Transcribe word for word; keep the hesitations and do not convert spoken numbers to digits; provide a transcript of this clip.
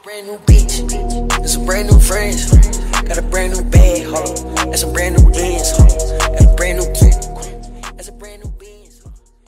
Brand new bitch, and some brand new friends. Got a brand new bag, hold on, and some brand new ends.